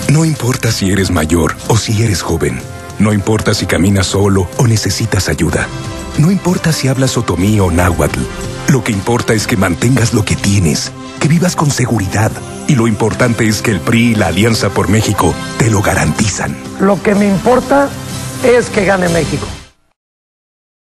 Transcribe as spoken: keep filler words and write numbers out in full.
No importa si eres mayor o si eres joven. No importa si caminas solo o necesitas ayuda. No importa si hablas otomí o náhuatl. Lo que importa es que mantengas lo que tienes, que vivas con seguridad. Y lo importante es que el P R I y la Alianza por México te lo garantizan. Lo que me importa es que gane México.